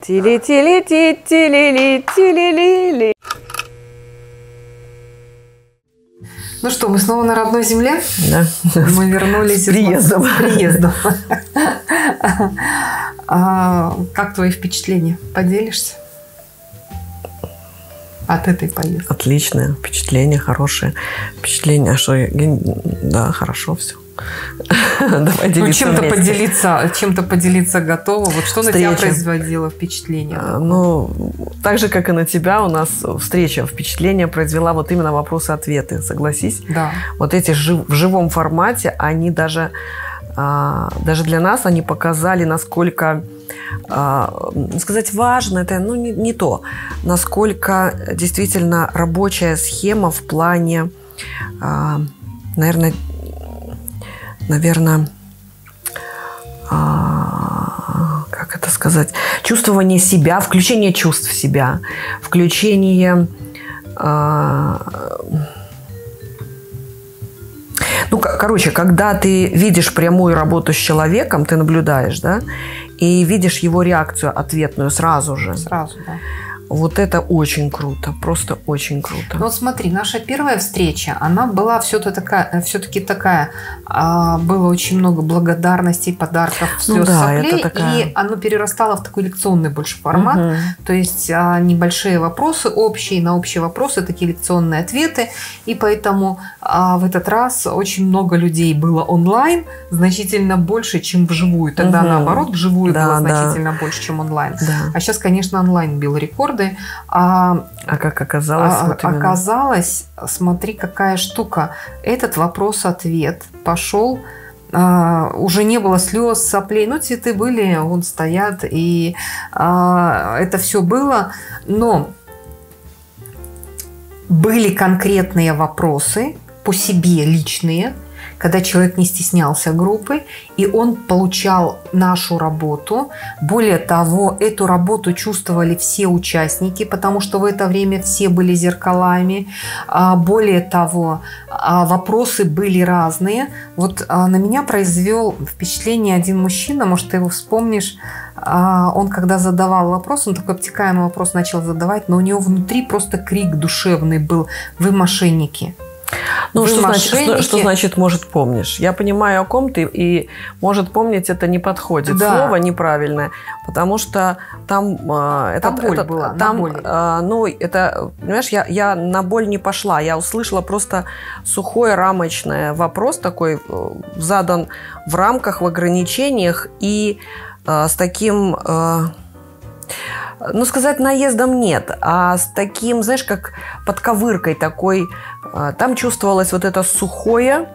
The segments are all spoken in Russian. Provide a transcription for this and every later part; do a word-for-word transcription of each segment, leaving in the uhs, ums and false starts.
Тили-тили-ти-тили-ли-тили-ли-ли. Ну что, мы снова на родной земле? Да. Мы вернулись с приездом. С приездом. А, как твои впечатления? Поделишься от этой поездки? Отличное впечатление, хорошее впечатление. Что я... Да, хорошо все. Давай делиться. Ну, чем-то поделиться, чем-то поделиться готова. Вот что встреча. На тебя производило впечатление? Ну, так же, как и на тебя, у нас встреча впечатление произвела вот именно вопросы-ответы. Согласись? Да. Вот эти жив, в живом формате, они даже, а, даже для нас, они показали, насколько, а, сказать, важно, это ну, не, не то, насколько действительно рабочая схема в плане, а, наверное, наверное, а, как это сказать, чувствование себя, включение чувств в себя, включение, а, ну, короче, когда ты видишь прямую работу с человеком, ты наблюдаешь, да, и видишь его реакцию ответную сразу же. Сразу, да. Вот это очень круто, просто очень круто. Ну вот смотри, наша первая встреча, она была все-таки такая, все-таки такая, а, было очень много благодарностей, подарков, слез, ну, да, соплей, такая... и оно перерастало в такой лекционный больше формат. Угу. То есть а, небольшие вопросы общие, на общие вопросы такие лекционные ответы, и поэтому а, в этот раз очень много людей было онлайн, значительно больше, чем вживую. Тогда угу. наоборот, вживую да, было значительно да. больше, чем онлайн. Да. А сейчас, конечно, онлайн бил рекорды. А, а как оказалось? А, вот оказалось, смотри, какая штука. Этот вопрос-ответ пошел, а, уже не было слез, соплей, ну, цветы были, вон стоят, и а, это все было, но были конкретные вопросы по себе личные, когда человек не стеснялся группы, и он получал нашу работу. Более того, эту работу чувствовали все участники, потому что в это время все были зеркалами. Более того, вопросы были разные. Вот на меня произвел впечатление один мужчина, может, ты его вспомнишь. Он, когда задавал вопрос, он такой обтекаемый вопрос начал задавать, но у него внутри просто крик душевный был: «Вы мошенники». Ну, что значит, что, что значит «может помнишь»? Я понимаю, о ком ты, и «может помнить» это не подходит. Да. Слово неправильное, потому что там... Э, там это, боль это, была, там, на боль. Э, ну, это, понимаешь, я, я на боль не пошла. Я услышала просто сухой рамочный вопрос такой, задан в рамках, в ограничениях, и э, с таким... Э, ну, сказать, наездом нет, а с таким, знаешь, как подковыркой такой, там чувствовалось вот это сухое,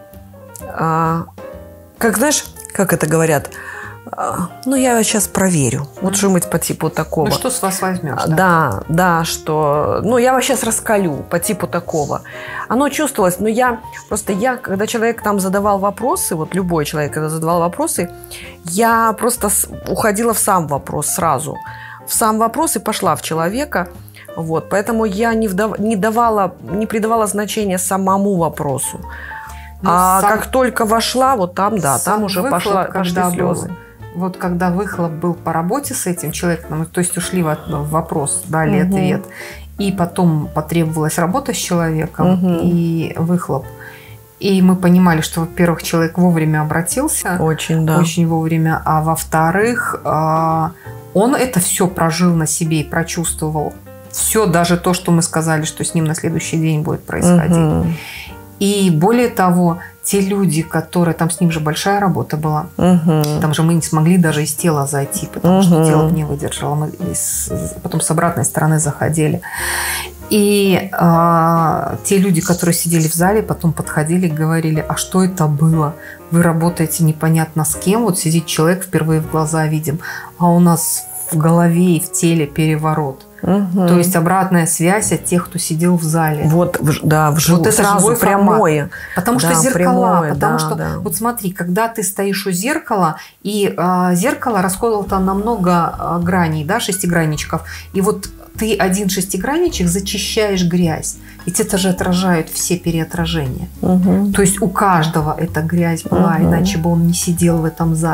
как, знаешь, как это говорят, ну, я сейчас проверю, вот что-нибудь по типу такого. Ну, что с вас возьмешь, да? Да, да, что, ну, я вас сейчас раскалю по типу такого. Оно чувствовалось, но я, просто я, когда человек там задавал вопросы, вот любой человек, когда задавал вопросы, я просто уходила в сам вопрос сразу. В сам вопрос и пошла в человека. Вот. Поэтому я не, вдав... не, давала, не придавала значения самому вопросу. Но а сам... как только вошла, вот там, да, сам там уже выхлоп, пошла, пошли слезы. Был, вот когда выхлоп был по работе с этим человеком, то есть ушли в, в вопрос, дали угу. ответ, и потом потребовалась работа с человеком, угу. и выхлоп. И мы понимали, что, во-первых, человек вовремя обратился. Очень, да. Очень вовремя. А во-вторых... Он это все прожил на себе и прочувствовал. Все, даже то, что мы сказали, что с ним на следующий день будет происходить. Угу. И более того, те люди, которые... Там с ним же большая работа была. Угу. Там же мы не смогли даже из тела зайти, потому угу. что тело не выдержало. Мы из, потом с обратной стороны заходили. И э, те люди, которые сидели в зале, потом подходили и говорили: а что это было? Вы работаете непонятно с кем, вот сидит человек, впервые в глаза видим, а у нас в голове и в теле переворот. Угу. То есть обратная связь от тех, кто сидел в зале. Вот, да, в живую, вот это сразу прямое. Потому да, что зеркала, прямое, потому да, что, да. вот смотри, когда ты стоишь у зеркала, и э, зеркало расколото на много э, граней, да, шестигранничков, и вот ты один шестигранничек зачищаешь грязь, ведь это же отражают все переотражения. Угу. То есть у каждого эта грязь была, угу. иначе бы он не сидел в этом зале.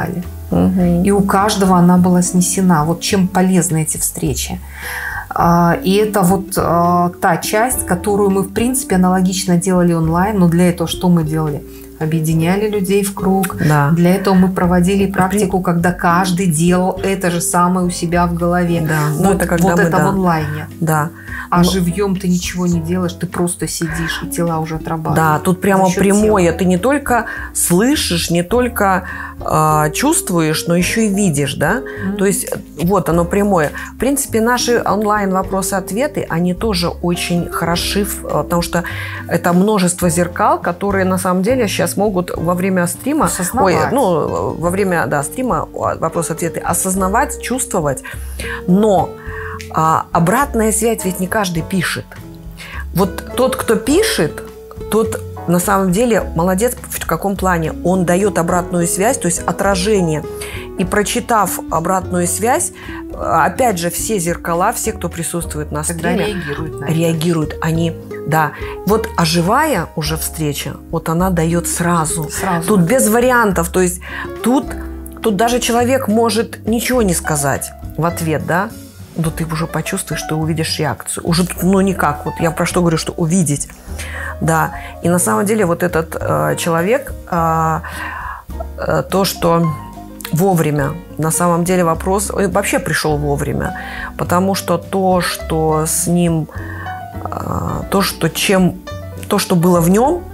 Угу. И у каждого она была снесена. Вот чем полезны эти встречи. И это вот та часть, которую мы, в принципе, аналогично делали онлайн. Но для этого что мы делали? Объединяли людей в круг. Да. Для этого мы проводили практику, когда каждый делал это же самое у себя в голове. Да. Вот это, когда вот мы, это да. в онлайне. Да. А Но... живьем ты ничего не делаешь, ты просто сидишь, и тела уже отрабатывают. Да, тут прямо прямое. тела. Ты не только слышишь, не только э, чувствуешь, но еще и видишь, да? Mm-hmm. То есть вот оно прямое. В принципе, наши онлайн вопросы-ответы, они тоже очень хороши, потому что это множество зеркал, которые на самом деле сейчас могут во время стрима, ой, ну, во время, да, стрима вопросы-ответы осознавать, чувствовать, но а, обратная связь ведь не каждый пишет. Вот тот, кто пишет, тот на самом деле молодец в каком плане? Он дает обратную связь, то есть отражение. И прочитав обратную связь, опять же, все зеркала, все, кто присутствует на стриме, реагируют, на реагируют. Они, да. Вот оживая уже встреча, вот она дает сразу. сразу. Тут без вариантов. То есть тут, тут даже человек может ничего не сказать в ответ, да? Но ты уже почувствуешь, что увидишь реакцию. Уже тут, ну, никак. Вот я про что говорю, что увидеть. Да. И на самом деле вот этот э, человек, э, э, то, что вовремя, на самом деле вопрос, он вообще пришел вовремя. Потому что то, что с ним, э, то, что чем, то, что было в нем,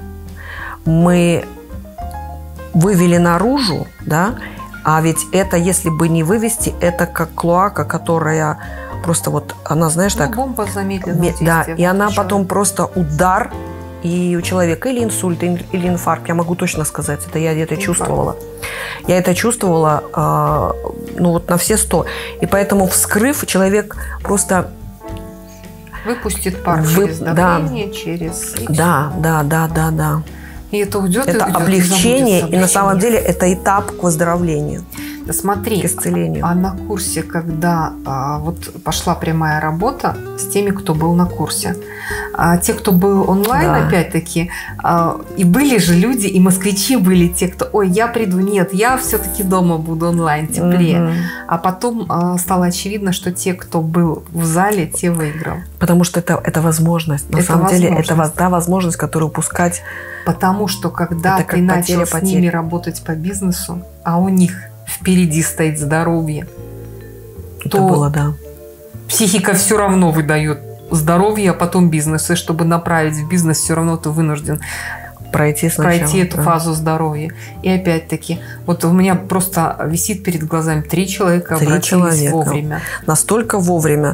мы вывели наружу, да. А ведь это, если бы не вывести, это как клоака, которая просто вот, она, знаешь, ну, так... бомба замедленного действия. Да, и она потом просто удар, и у человека или инсульт, или инфаркт, я могу точно сказать, это я это чувствовала. Я это чувствовала, э, ну, вот на все сто. И поэтому, вскрыв, человек просто... Выпустит пар Вы... через давление, да. через... Да, да, да, да, да. И это уйдет, это и уйдет, облегчение, и, и на самом деле это этап к выздоровлению. Да смотри, к исцелению. А на курсе, когда а, вот пошла прямая работа с теми, кто был на курсе, а те, кто был онлайн, да. опять-таки, а, и были же люди, и москвичи были те, кто, ой, я приду, нет, я все-таки дома буду онлайн, теплее. Угу. А потом а, стало очевидно, что те, кто был в зале, те выиграл. Потому что это, это возможность. На это самом возможность. деле, это та возможность, которую упускать. Потому что когда это ты начал потеря, с потеря. ними работать по бизнесу, а у них впереди стоит здоровье, это то было, да. психика все равно выдает здоровье, а потом бизнес. И чтобы направить в бизнес, все равно ты вынужден пройти, сначала, пройти эту да. фазу здоровья. И опять-таки, вот у меня просто висит перед глазами три человека, три обратились человека. вовремя. Настолько вовремя,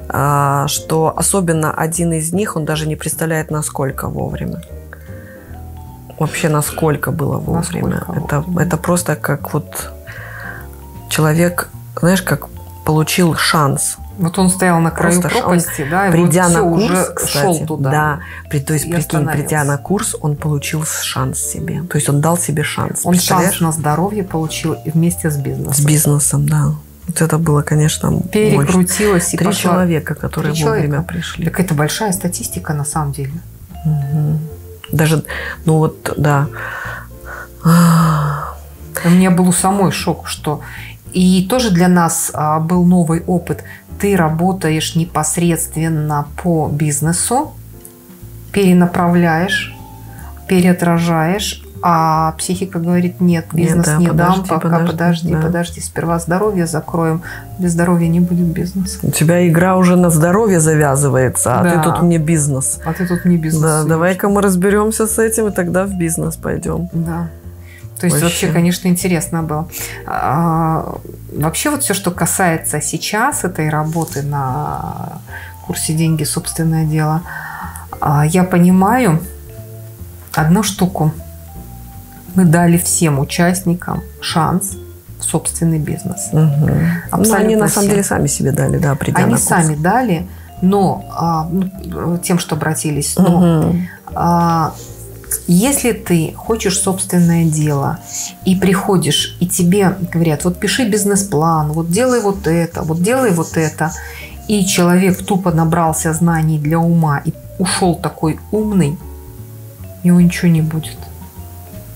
что особенно один из них, он даже не представляет, насколько вовремя. Вообще, насколько было вовремя. Насколько это, вовремя. это просто как вот человек, знаешь, как получил шанс. Вот он стоял на краю Просто пропасти, он, да, и придя вот на все, курс, уже кстати, шел туда. Да, при, то есть, прикинь, придя на курс, он получил шанс себе. То есть он дал себе шанс. Он шанс на здоровье получил вместе с бизнесом. С бизнесом, да. Вот это было, конечно, перекрутилось. И три пошла... человека, которые три вовремя человека. пришли. Так это большая статистика на самом деле. Угу. Даже, ну вот, да. У меня был у самой шок, что... И тоже для нас а, был новый опыт. Ты работаешь непосредственно по бизнесу, перенаправляешь, переотражаешь, а психика говорит, нет, бизнес нет, да, не подожди, дам, пока подожди, подожди, да. подожди, сперва здоровье закроем, без здоровья не будет бизнеса. У тебя игра уже на здоровье завязывается, а да. ты тут мне бизнес. А ты тут мне бизнес. Да, давай-ка мы разберемся с этим, и тогда в бизнес пойдем. Да. То есть вообще, вообще конечно, интересно было. А, вообще вот все, что касается сейчас этой работы на курсе «Деньги. Собственное дело», а, я понимаю одну штуку. Мы дали всем участникам шанс в собственный бизнес. Угу. Ну, они на самом всем. деле сами себе дали, да, придя Они на курс. сами дали, но а, ну, тем, что обратились, но угу. а, если ты хочешь собственное дело и приходишь, и тебе говорят, вот пиши бизнес-план, вот делай вот это, вот делай вот это, и человек тупо набрался знаний для ума и ушел такой умный, у него ничего не будет.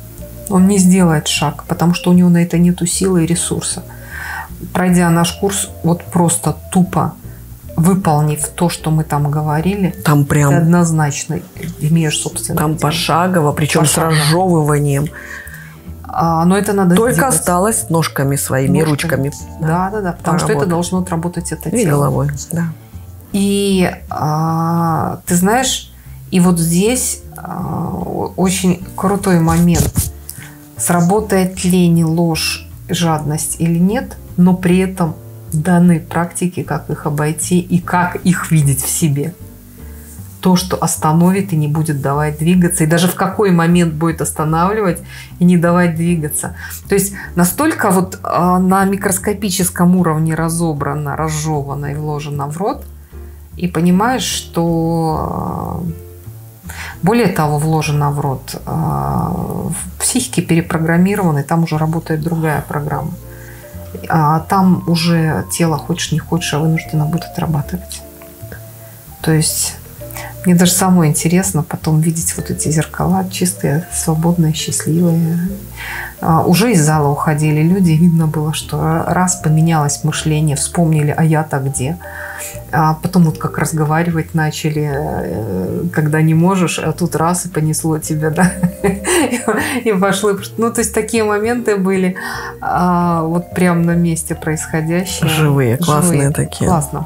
Он не сделает шаг, потому что у него на это нету силы и ресурса. Пройдя наш курс, вот просто тупо выполнив то, что мы там говорили, там прям ты однозначно имеешь собственное там дело. Пошагово, причем пошагово. С разжевыванием. А, но это надо Только сделать. Осталось ножками своими, ножками. Ручками. Да, да, да, потому что это должно отработать это и тело. головой, да. И а, ты знаешь, и вот здесь а, очень крутой момент. Сработает лень, ложь, жадность или нет, но при этом даны практики, как их обойти и как их видеть в себе. То, что остановит и не будет давать двигаться, и даже в какой момент будет останавливать и не давать двигаться. То есть настолько вот э, на микроскопическом уровне разобрано, разжевано и вложено в рот, и понимаешь, что э, более того, вложено в рот, э, в психике перепрограммированы, там уже работает другая программа. А там уже тело, хочешь не хочешь, а вынуждено будет отрабатывать. То есть мне даже самое интересно потом видеть вот эти зеркала чистые, свободные, счастливые. А, уже из зала уходили люди, видно было, что раз поменялось мышление, вспомнили, а я-то где. А потом вот как разговаривать начали, когда не можешь, а тут раз и понесло тебя, да, и пошло. Ну, то есть такие моменты были а, вот прям на месте происходящие. Живые, классные Живые. Такие. Классно.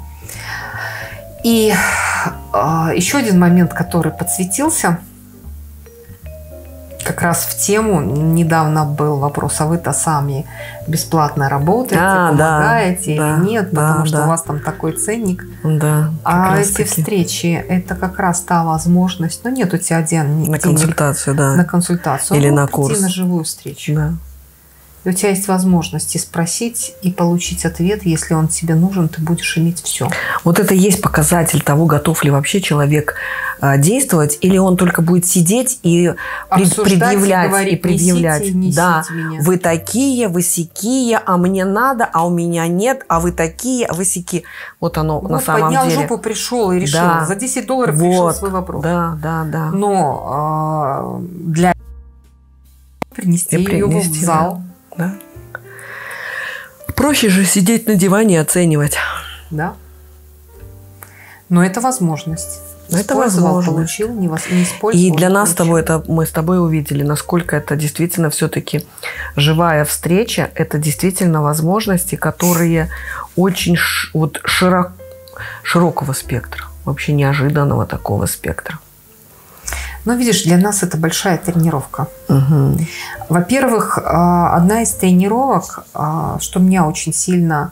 И а, еще один момент, который подсветился, как раз в тему, недавно был вопрос, а вы-то сами бесплатно работаете, а, помогаете да, или да, нет, потому да, что да. у вас там такой ценник. Да, а эти таки. встречи, это как раз та возможность, ну нет у тебя один на консультацию, да. На консультацию. Или ну, на курс. на живую встречу. Да. И у тебя есть возможность и спросить, и получить ответ. Если он тебе нужен, ты будешь иметь все. Вот это и есть показатель того, готов ли вообще человек действовать, или он только будет сидеть и предъявлять, и, говорить, и предъявлять. Несите, несите да, меня. Вы такие, вы сякие, а мне надо, а у меня нет, а вы такие, а вы сяки. Вот оно вот, на самом поднял деле. Поднял жопу, пришел и решил. Да. За десять долларов вот. решил свой вопрос. Да, да, да. Но э, для принести и ее принести, в зал. Да. Да. Проще же сидеть на диване и оценивать. Да. Но это возможность. Это возможность. Получил, не, вас, не использовал. И для нас с тобой это мы с тобой увидели, насколько это действительно все-таки живая встреча. Это действительно возможности, которые очень ш, вот широк, широкого спектра, вообще неожиданного такого спектра. Но видишь, для нас это большая тренировка. Угу. Во-первых, одна из тренировок, что меня очень сильно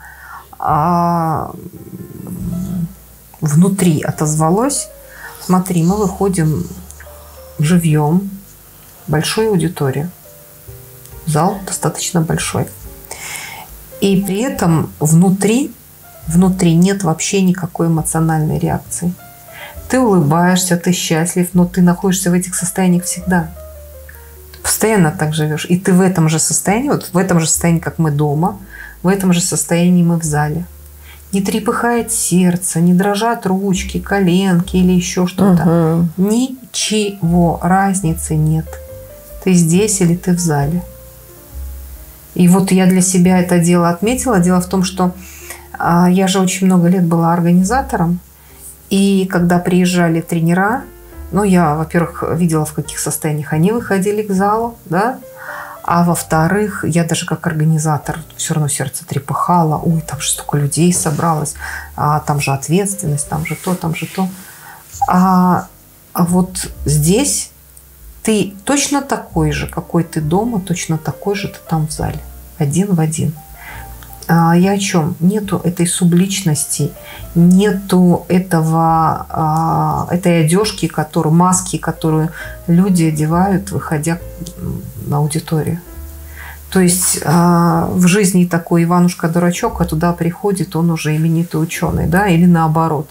внутри отозвалось. Смотри, мы выходим живьем, большой аудитории. Зал достаточно большой. И при этом внутри, внутри нет вообще никакой эмоциональной реакции. Ты улыбаешься, ты счастлив, но ты находишься в этих состояниях всегда. Ты постоянно так живешь. И ты в этом же состоянии, вот в этом же состоянии, как мы дома, в этом же состоянии мы в зале. Не трепыхает сердце, не дрожат ручки, коленки или еще что-то. Угу. Ничего, разницы нет. Ты здесь или ты в зале. И вот я для себя это дело отметила. Дело в том, что а, я же очень много лет была организатором. И когда приезжали тренера, ну, я, во-первых, видела, в каких состояниях они выходили к залу, да, а во-вторых, я даже как организатор все равно сердце трепыхало, ой, там же столько людей собралось, а там же ответственность, там же то, там же то. А, а вот здесь ты точно такой же, какой ты дома, точно такой же ты там в зале, один в один. Я о чем? Нету этой субличности, нету этого, этой одежки, которую, маски, которую люди одевают, выходя на аудиторию. То есть в жизни такой Иванушка-дурачок, а туда приходит он уже именитый ученый, да, или наоборот.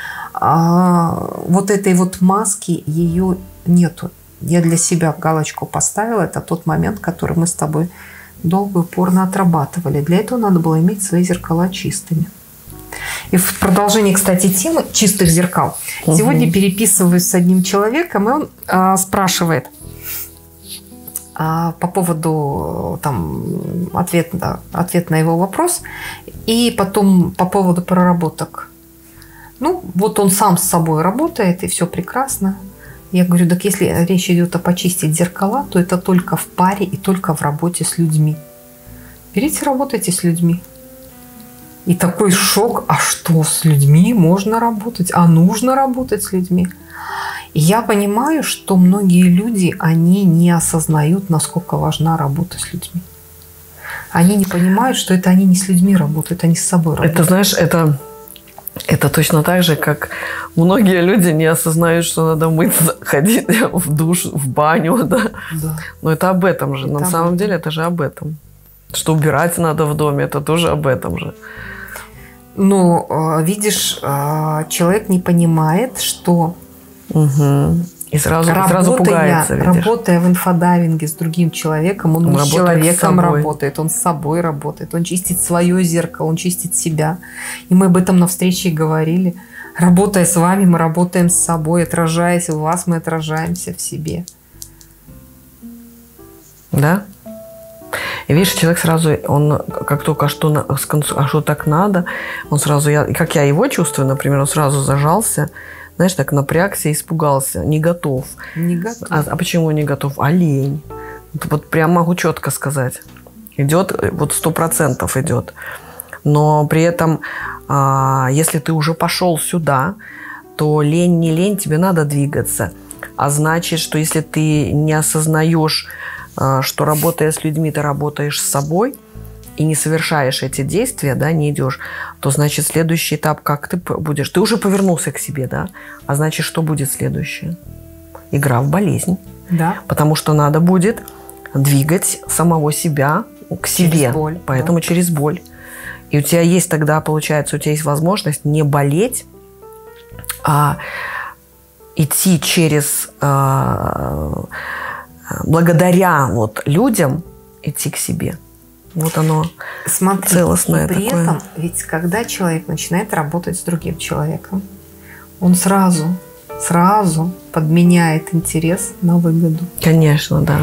Вот этой вот маски ее нету. Я для себя галочку поставила, это тот момент, который мы с тобой долго и упорно отрабатывали. Для этого надо было иметь свои зеркала чистыми. И в продолжении, кстати, темы чистых зеркал. Угу. Сегодня переписываюсь с одним человеком, и он а, спрашивает, а, по поводу там, ответа, ответ на его вопрос, и потом по поводу проработок. Ну, вот он сам с собой работает, и все прекрасно. Я говорю, так если речь идет о почистить зеркала, то это только в паре и только в работе с людьми. Берите, работайте с людьми. И такой шок, а что, с людьми можно работать? А нужно работать с людьми? И я понимаю, что многие люди, они не осознают, насколько важна работа с людьми. Они не понимают, что это они не с людьми работают, они с собой работают. Это, знаешь, это... Это точно так же, как многие люди не осознают, что надо мыться, ходить в душ, в баню, да. Да. Но это об этом же. Это На об самом этом. деле это же об этом. Что убирать надо в доме, это тоже об этом же. Но, видишь, человек не понимает, что Угу. И сразу, работая, сразу пугается, видишь. Работая в инфодайвинге с другим человеком, он, Он не с человеком с работает, он с собой работает, он чистит свое зеркало, он чистит себя. И мы об этом на встрече говорили. Работая с вами, мы работаем с собой, отражаясь в вас, мы отражаемся в себе. Да? И видишь, человек сразу, он как только что, а что так надо, он сразу, я, как я его чувствую, например, он сразу зажался, знаешь, так напрягся, испугался, не готов. Не готов. А, а почему не готов? А лень. Вот, вот прям могу четко сказать. Идет, вот сто процентов идет. Но при этом, а, если ты уже пошел сюда, то лень, не лень, тебе надо двигаться. А значит, что если ты не осознаешь, а, что работая с людьми, ты работаешь с собой, и не совершаешь эти действия, да, не идешь, то, значит, следующий этап, как ты будешь? Ты уже повернулся к себе, да? А значит, что будет следующее? Игра в болезнь. Да. Потому что надо будет двигать самого себя к себе. Через боль. Поэтому да. через боль. И у тебя есть тогда, получается, у тебя есть возможность не болеть, а идти через... А, благодаря вот людям идти к себе. Вот оно. Смотри, целостное и при такое. этом, ведь когда человек начинает работать с другим человеком, он сразу, сразу подменяет интерес на выгоду. Конечно, да.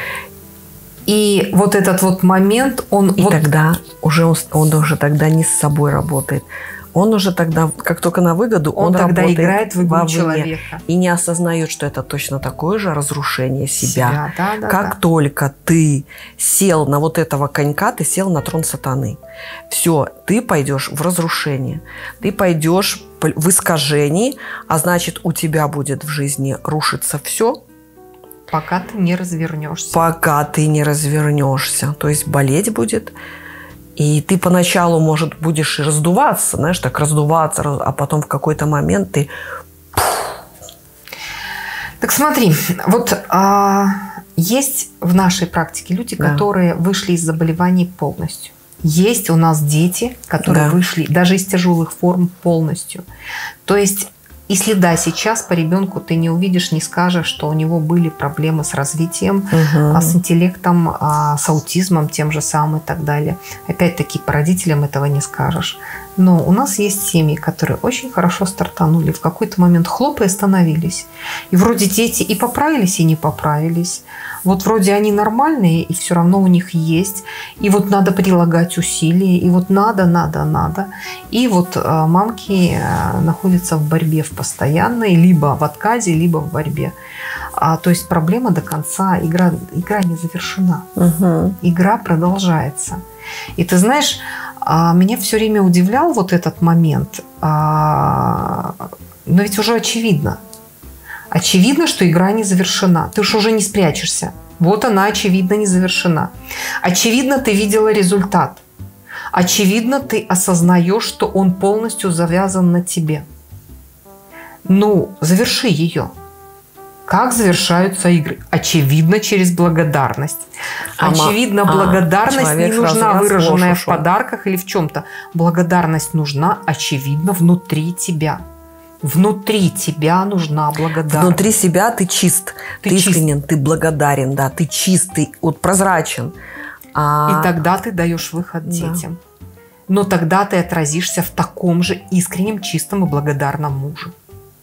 И вот этот вот момент, он... И вот... тогда уже он, он уже тогда не с собой работает. Он уже тогда, как только на выгоду, он, он тогда работает играет в игру вовне человека. И не осознает, что это точно такое же разрушение себя. себя да, да, как да. только ты сел на вот этого конька, ты сел на трон сатаны. Все, ты пойдешь в разрушение. Ты пойдешь в искажении, а значит, у тебя будет в жизни рушиться все, пока ты не развернешься. Пока ты не развернешься. То есть болеть будет. И ты поначалу, может, будешь раздуваться, знаешь, так раздуваться, а потом в какой-то момент ты... Так смотри, вот а, есть в нашей практике люди, Да. которые вышли из заболеваний полностью. Есть у нас дети, которые Да. вышли даже из тяжелых форм полностью. То есть, если да, сейчас по ребенку ты не увидишь, не скажешь, что у него были проблемы с развитием, Угу. с интеллектом, с аутизмом тем же самым и так далее. Опять-таки, по родителям этого не скажешь. Но у нас есть семьи, которые очень хорошо стартанули, в какой-то момент хлоп и остановились. И вроде дети и поправились, и не поправились. Вот вроде они нормальные, и все равно у них есть. И вот надо прилагать усилия, и вот надо, надо, надо. И вот мамки находятся в борьбе в постоянной, либо в отказе, либо в борьбе. А, то есть проблема до конца, игра, игра не завершена. Угу. Игра продолжается. И ты знаешь, меня все время удивлял вот этот момент. Но ведь уже очевидно. Очевидно, что игра не завершена. Ты уж уже не спрячешься. Вот она, очевидно, не завершена. Очевидно, ты видела результат. Очевидно, ты осознаешь, что он полностью завязан на тебе. Ну, заверши ее. Как завершаются игры? Очевидно, через благодарность. А Очевидно, а, благодарность не нужна, выраженная в ушел. подарках или в чем-то. Благодарность нужна, очевидно, внутри тебя. Внутри тебя нужна благодарность. Внутри себя ты чист, Ты ты, чист. искренен, ты благодарен, да, ты чистый, вот прозрачен. А... И тогда ты даешь выход Да. детям. Но тогда ты отразишься в таком же искреннем, чистом и благодарном муже.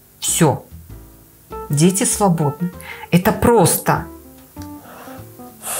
Все. Дети свободны. Это просто.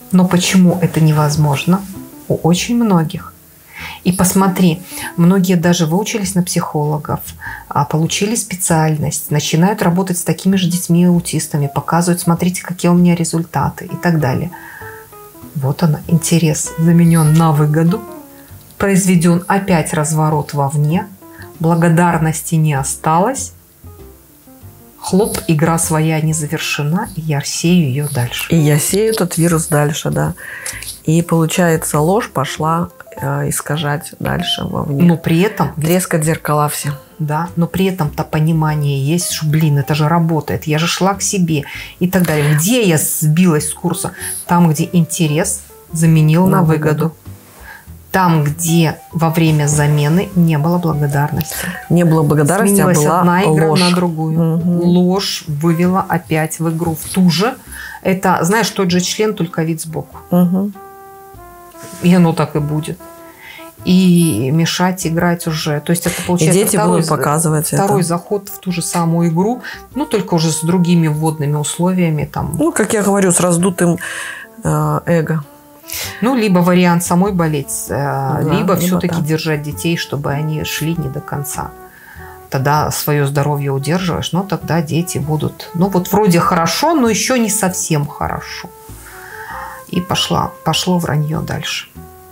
Но почему это невозможно? У очень многих. И посмотри, многие даже выучились на психологов, получили специальность, начинают работать с такими же детьми и аутистами, показывают, смотрите, какие у меня результаты и так далее. Вот она, интерес заменен на выгоду, произведен опять разворот вовне, благодарности не осталось, хлоп, игра своя не завершена, и я сею ее дальше. И я сею этот вирус дальше, да. И получается, ложь пошла э, искажать дальше вовне. Но при этом... Трескать зеркала все. Да, но при этом-то понимание есть, что, блин, это же работает, я же шла к себе и так далее. Где я сбилась с курса? Там, где интерес заменил на, на выгоду. выгоду. Там, где во время замены не было благодарности. Не было благодарности, Сменилась а была одна игра ложь. на другую. Угу. Ложь вывела опять в игру в ту же. Это, знаешь, тот же член, только вид сбоку. Угу. И оно так и будет. И мешать играть уже. То есть это получается и дети второй, будут показывать второй это. заход в ту же самую игру, ну только уже с другими вводными условиями. Там. Ну, как я говорю, с раздутым э, эго. Ну, либо вариант самой болеть, э, да, либо, либо все-таки да. держать детей, чтобы они шли не до конца. Тогда свое здоровье удерживаешь, но тогда дети будут, ну вот вроде хорошо, но еще не совсем хорошо. И пошла, пошло вранье дальше.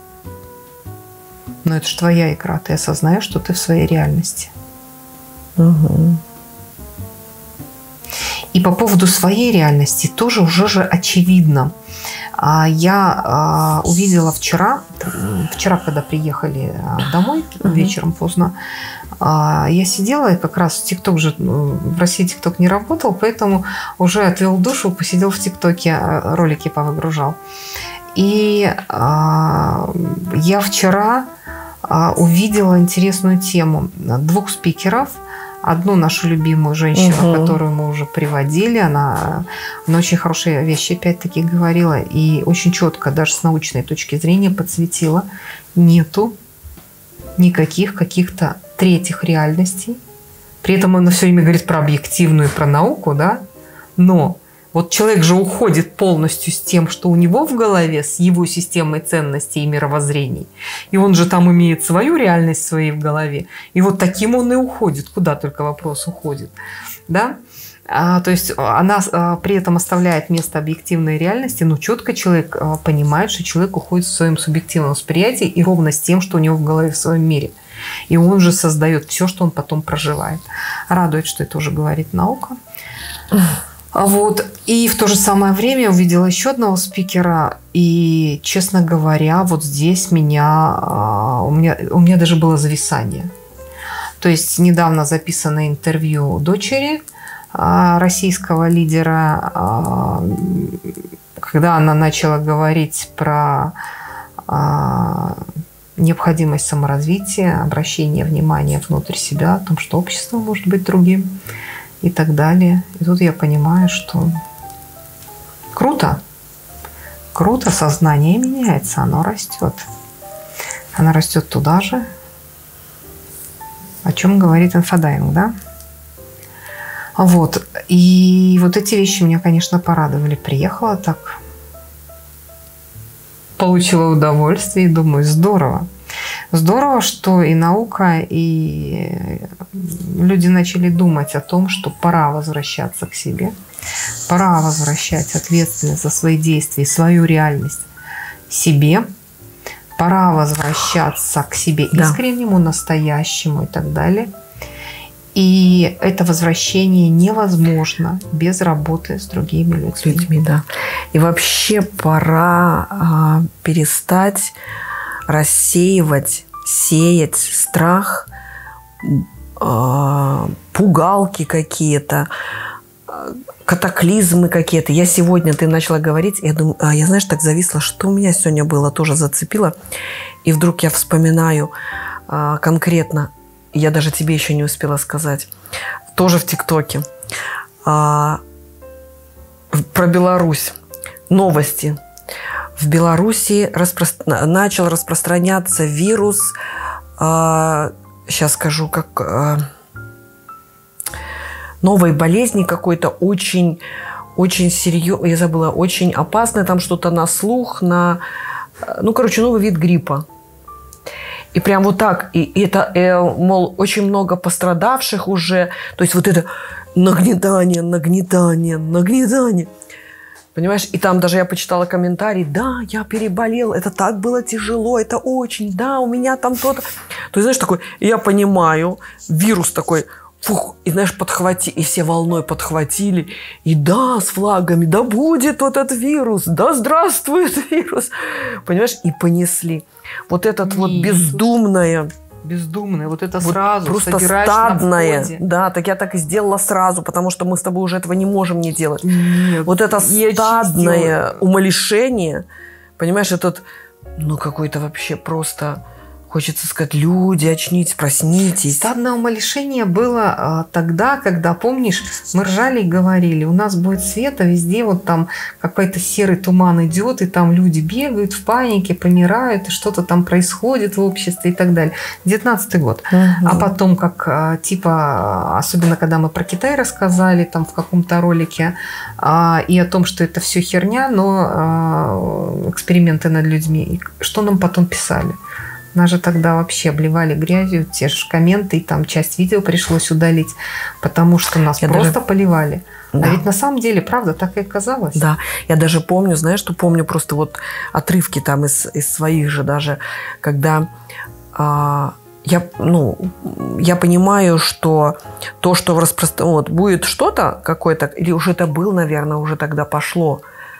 Но это же твоя игра, ты осознаешь, что ты в своей реальности. Угу. И по поводу своей реальности тоже уже же очевидно. Я увидела вчера, вчера, когда приехали домой uh-huh. вечером поздно, я сидела, и как раз в ТикТок же, в России ТикТок не работал, поэтому уже отвел душу, посидел в ТикТоке, ролики повыгружал. И я вчера увидела интересную тему двух спикеров. Одну нашу любимую женщину, угу. которую мы уже приводили, она, она очень хорошие вещи опять-таки говорила и очень четко, даже с научной точки зрения, подсветила. Нету никаких каких-то третьих реальностей. При этом она все время говорит про объективную, про науку, да? Но вот человек же уходит полностью с тем, что у него в голове, с его системой ценностей и мировоззрений. И он же там имеет свою реальность своей в голове. И вот таким он и уходит. Куда только вопрос уходит. Да? А, то есть она а, при этом оставляет место объективной реальности, но четко человек а, понимает, что человек уходит в своем субъективном восприятии и ровно с тем, что у него в голове в своем мире. И он же создает все, что он потом проживает. Радует, что это уже говорит наука. Вот. И в то же самое время увидела еще одного спикера. И, честно говоря, вот здесь меня, у меня, у меня даже было зависание. То есть недавно записанное интервью дочери российского лидера, когда она начала говорить про необходимость саморазвития, обращения внимания внутрь себя, о том, что общество может быть другим. И так далее. И тут я понимаю, что круто. Круто, сознание меняется, оно растет. Оно растет туда же, о чем говорит инфодайинг, да? Вот. И вот эти вещи меня, конечно, порадовали. Приехала так, получила удовольствие и думаю, здорово. Здорово, что и наука, и люди начали думать о том, что пора возвращаться к себе, пора возвращать ответственность за свои действия, свою реальность себе, пора возвращаться к себе искреннему, настоящему и так далее. И это возвращение невозможно без работы с другими людьми. людьми да. И вообще пора а, перестать рассеивать, сеять страх, э, пугалки какие-то, э, катаклизмы какие-то. Я сегодня, ты начала говорить, я думаю, а я, знаешь, так зависла, что у меня сегодня было, тоже зацепило. И вдруг я вспоминаю э, конкретно, я даже тебе еще не успела сказать, тоже в ТикТоке, э, про Беларусь, новости. В Беларуси распро... начал распространяться вирус, э, сейчас скажу, как э, новой болезни какой-то очень, очень серьезно, я забыла, очень опасное, там что-то на слух, на, ну, короче, новый вид гриппа. И прям вот так, и это, э, мол, очень много пострадавших уже, то есть вот это нагнетание, нагнетание, нагнетание. Понимаешь, и там даже я почитала комментарий, да, я переболел, это так было тяжело, это очень, да, у меня там то-то. То есть, знаешь, такой, я понимаю, вирус такой, фух, и, знаешь, подхвати, и все волной подхватили, и да, с флагами, да будет вот этот вирус, да здравствует вирус, понимаешь, и понесли. Вот этот вот бездумное, бездумное, вот это вот сразу, просто стадное, да, так я так и сделала сразу, потому что мы с тобой уже этого не можем не делать. Нет, вот это стадное умалишение, понимаешь, этот, ну, какой-то вообще просто... Хочется сказать, люди, очнитесь, проснитесь. Стадное умалишение было а, тогда, когда, помнишь, мы ржали и говорили, у нас будет свет, а везде вот там какой-то серый туман идет, и там люди бегают в панике, помирают, и что-то там происходит в обществе и так далее. девятнадцатый год. Угу. А потом, как а, типа, особенно когда мы про Китай рассказали там в каком-то ролике, а, и о том, что это все херня, но а, эксперименты над людьми, что нам потом писали? Нас же тогда вообще обливали грязью, те же комменты, и там часть видео пришлось удалить, потому что нас я просто даже... поливали. Да. А ведь на самом деле, правда, так и оказалось. Да, я даже помню, знаешь, что помню просто вот отрывки там из, из своих же даже, когда а, я, ну, я понимаю, что то, что в распространении, вот, будет что-то какое-то, или уже это было, наверное, уже тогда пошло.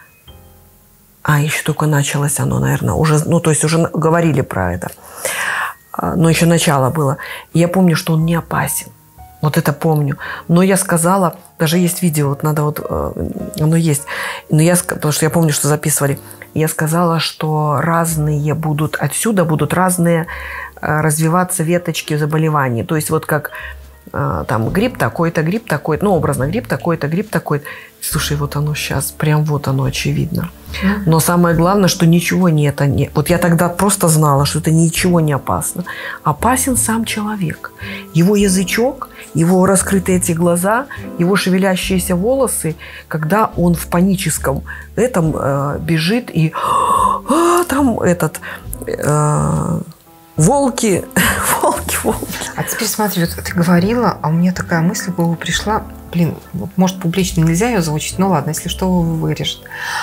А, еще только началось оно, наверное, уже, ну, то есть уже говорили про это. Но еще начало было. И я помню, что он не опасен. Вот это помню. Но я сказала, даже есть видео, вот надо вот, оно есть. Но я, потому что я помню, что записывали. Я сказала, что разные будут, отсюда будут разные развиваться веточки заболеваний. То есть вот как там грипп такой-то, грипп такой-то, ну, образно, грипп такой-то, грипп такой-то. Слушай, вот оно сейчас, прям вот оно очевидно. Но самое главное, что ничего не это не... Вот я тогда просто знала, что это ничего не опасно. Опасен сам человек. Его язычок, его раскрытые эти глаза, его шевелящиеся волосы, когда он в паническом этом э, бежит и а, там этот... Э, волки, волки, волки. А теперь смотри, вот ты говорила, а у меня такая мысль в голову пришла. Блин, может, публично нельзя ее озвучить, но ладно, если что, вырежет.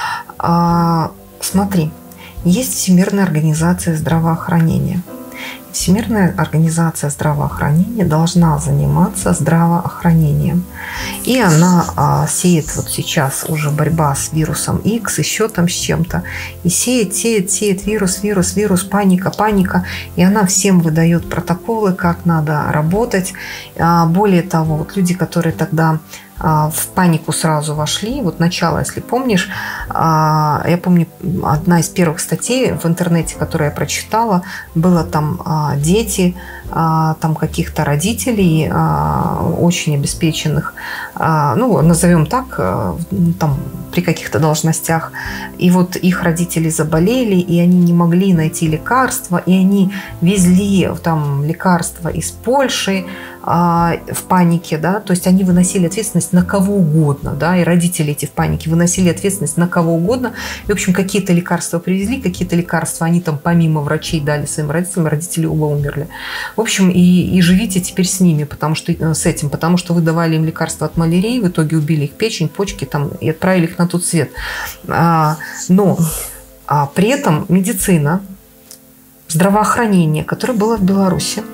А, смотри, есть Всемирная организация здравоохранения. Всемирная организация здравоохранения должна заниматься здравоохранением. И она а, сеет вот сейчас уже борьба с вирусом X, еще там с чем-то. И сеет, сеет, сеет вирус, вирус, вирус, паника, паника. И она всем выдает протоколы, как надо работать. А, более того, вот люди, которые тогда в панику сразу вошли. Вот начало, если помнишь, я помню, одна из первых статей в интернете, которую я прочитала, было там дети, там каких-то родителей, очень обеспеченных, ну, назовем так, там при каких-то должностях. И вот их родители заболели, и они не могли найти лекарства, и они везли там лекарства из Польши, в панике, да, то есть они выносили ответственность на кого угодно, да, и родители эти в панике выносили ответственность на кого угодно, и, в общем, какие-то лекарства привезли, какие-то лекарства они там помимо врачей дали своим родителям, родители оба умерли. В общем, и, и живите теперь с ними, потому что, с этим, потому что вы давали им лекарства от малярии, в итоге убили их печень, почки там, и отправили их на тот свет. А, но а при этом медицина, здравоохранение, которое было в Беларуси,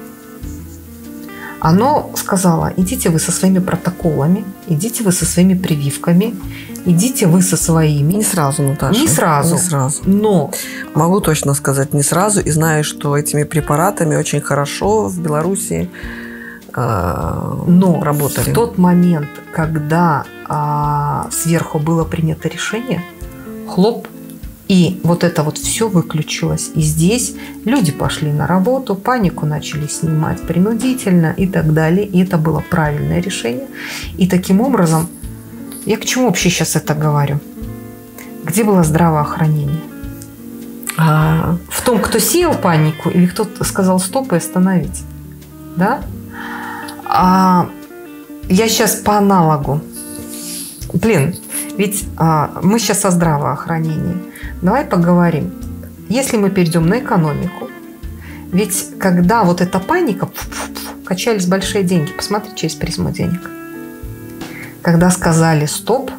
оно сказало: идите вы со своими протоколами, идите вы со своими прививками, идите вы со своими. Не сразу, Наташа. Не сразу. Не сразу. Но могу точно сказать, не сразу. И знаю, что этими препаратами очень хорошо в Беларуси э, но работали. В тот момент, когда э, сверху было принято решение, хлоп, и вот это вот все выключилось. И здесь люди пошли на работу, панику начали снимать принудительно и так далее. И это было правильное решение. И таким образом, я к чему вообще сейчас это говорю? Где было здравоохранение? А... В том, кто сеял панику, или кто-то сказал стоп и остановить? Да? А... Я сейчас по аналогу. Блин, Ведь а, мы сейчас о здравоохранении. Давай поговорим. Если мы перейдем на экономику, ведь когда вот эта паника, качались большие деньги, посмотри через призму денег. Когда сказали стоп,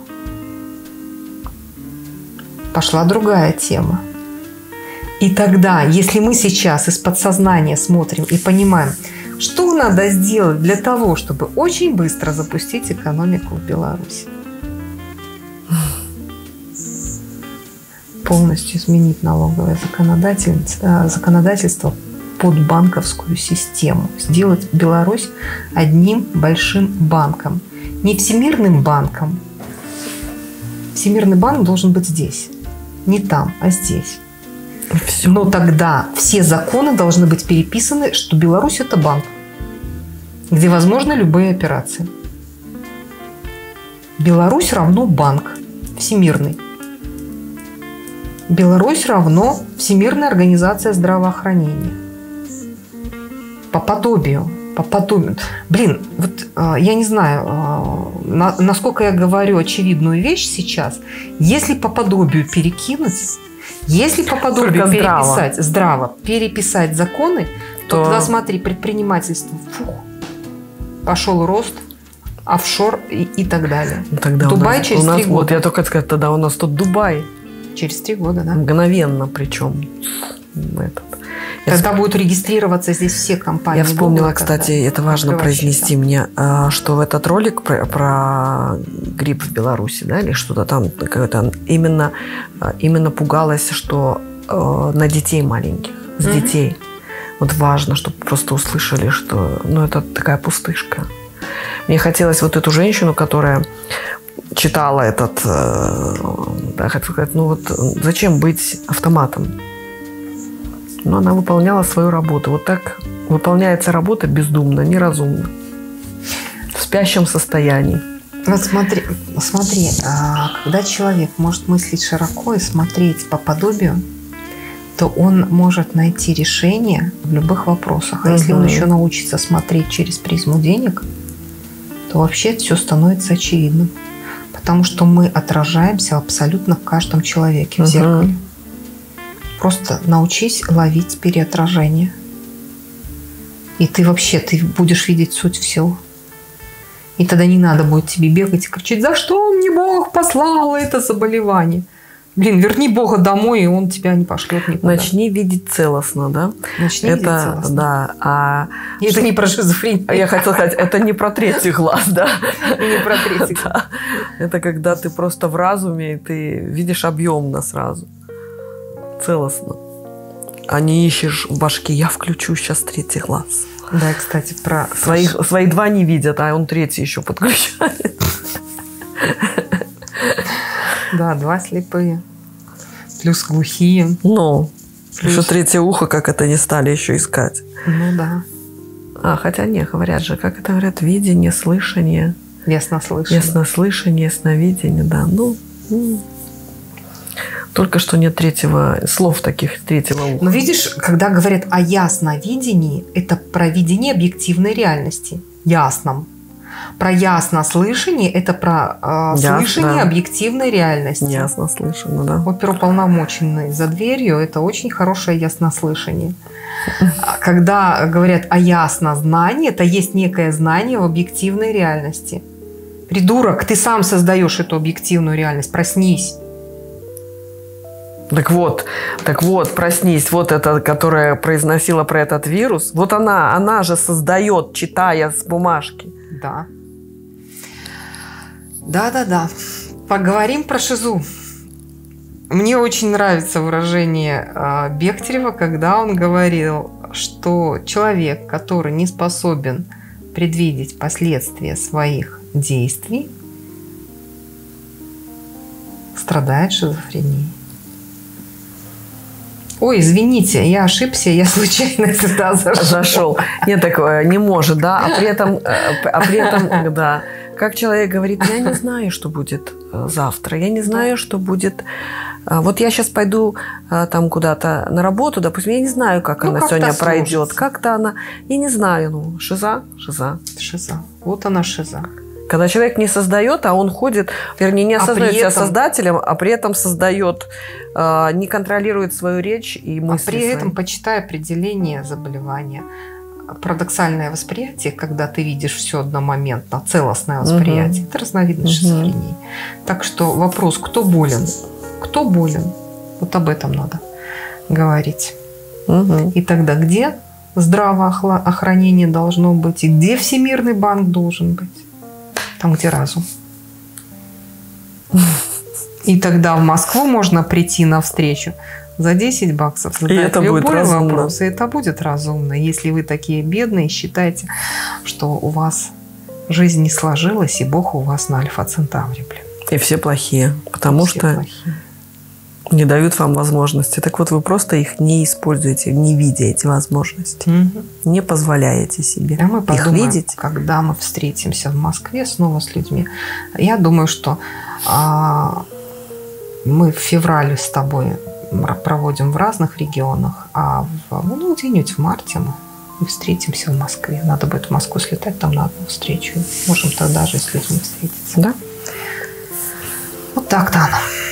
пошла другая тема. И тогда, если мы сейчас из подсознания смотрим и понимаем, что надо сделать для того, чтобы очень быстро запустить экономику в Беларуси, полностью изменить налоговое законодательство, законодательство под банковскую систему, сделать Беларусь одним большим банком, не всемирным банком. Всемирный банк должен быть здесь, не там, а здесь. Все. Но тогда все законы должны быть переписаны, что Беларусь – это банк, где возможны любые операции. Беларусь равно банк всемирный. Беларусь равно Всемирная организация здравоохранения. По подобию. По подобию. Блин, вот э, я не знаю, э, на, насколько я говорю очевидную вещь сейчас. Если по подобию перекинуть, если по подобию Только переписать, здраво. здраво переписать законы, то, то тогда смотри, предпринимательство, фух, пошел рост, офшор и, и так далее. Ну, тогда Дубай у нас, через у нас, три года. Вот я только сказать, тогда у нас тут Дубай. Через три года, да. Мгновенно причем. Этот. Тогда я будут регистрироваться здесь все компании. Я вспомнила, Google, кстати, это важно произнести там. Мне, что в этот ролик про, про грипп в Беларуси, да, или что-то там, какое-то, именно, именно пугалась, что э, на детей маленьких, с mm-hmm. детей. Вот важно, чтобы просто услышали, что ну, это такая пустышка. Мне хотелось вот эту женщину, которая читала этот, э, да, хочу сказать, ну вот зачем быть автоматом? Но она выполняла свою работу. Вот так выполняется работа бездумно, неразумно. В спящем состоянии. Вот смотри, смотри, когда человек может мыслить широко и смотреть по подобию, то он может найти решение в любых вопросах. А угу. если он еще научится смотреть через призму денег, то вообще все становится очевидным. Потому что мы отражаемся абсолютно в каждом человеке в угу. зеркале. Просто научись ловить переотражение. И ты вообще, ты будешь видеть суть всего. И тогда не надо будет тебе бегать и кричать, за что мне Бог послал это заболевание. Блин, верни Бога домой, и Он тебя не пошлет никуда. Начни видеть целостно, да? Начни это, видеть целостно. Да. А и это не про шизофрению. Я хотела сказать, это не про третий глаз, да? Не про третий глаз. Это когда ты просто в разуме, и ты видишь объемно сразу. Целостно. А не ищешь в башке, я включу сейчас третий глаз. Да, кстати, про... Свои, свои два не видят, а он третий еще подключает. Да, два слепые. Плюс глухие. Ну, плюс... еще третье ухо, как это не стали еще искать. Ну да. А, хотя не, говорят же, как это говорят, видение, слышание. Яснослышание. Яснослышание, ясновидение, да. Ну, ну. Только что нет третьего, слов таких, третьего уха. Но видишь, когда говорят о ясновидении, это про видение объективной реальности. Ясном. Про яснослышание – это про э, Ясно, слышание да. объективной реальности. Яснослышание, да. Оперуполномоченный за дверью – это очень хорошее яснослышание. Когда говорят о яснознании, это есть некое знание в объективной реальности. Придурок, ты сам создаешь эту объективную реальность. Проснись. Так вот, так вот, проснись, вот эта, которая произносила про этот вирус, вот она, она же создает, читая с бумажки. Да. Да-да-да. Поговорим про шизу. Мне очень нравится выражение э, Бехтерева, когда он говорил, что человек, который не способен предвидеть последствия своих действий, страдает шизофренией. Ой, извините, я ошибся, я случайно сюда зашел. Зашел. Нет, такое не может, да. А при этом, а при этом, да. Как человек говорит, я не знаю, что будет завтра, я не знаю, что будет. Вот я сейчас пойду там куда-то на работу, допустим, я не знаю, как ну, она сегодня пройдет. Как-то она, я не знаю, ну, шиза, шиза. Шиза. Вот она шиза. Когда человек не создает, а он ходит, вернее, не осознает себя этом, создателем, а при этом создает, э, не контролирует свою речь и мысли. А при свои. этом, почитай определение заболевания. Парадоксальное восприятие, когда ты видишь все одномоментно, целостное восприятие, угу. это разновидность угу. шизофрении. Так что вопрос, кто болен? Кто болен? Вот об этом надо говорить. Угу. И тогда где здравоохранение должно быть? И где Всемирный банк должен быть? Там, где разум. И тогда в Москву можно прийти навстречу за десять баксов, задать и это любой будет вопрос, и это будет разумно. Если вы такие бедные, считайте, что у вас жизнь не сложилась, и Бог у вас на Альфа-Центавре, блин. И все плохие, потому все что плохие. Не дают вам возможности. Так вот, вы просто их не используете, не видя эти возможности. Угу. Не позволяете себе а мы их видеть. Когда мы встретимся в Москве снова с людьми, я думаю, что а, мы в феврале с тобой проводим в разных регионах, а в, ну, где-нибудь в марте мы встретимся в Москве. Надо будет в Москву слетать там на одну встречу. Можем тогда же с людьми встретиться. Да? Вот так, Дана.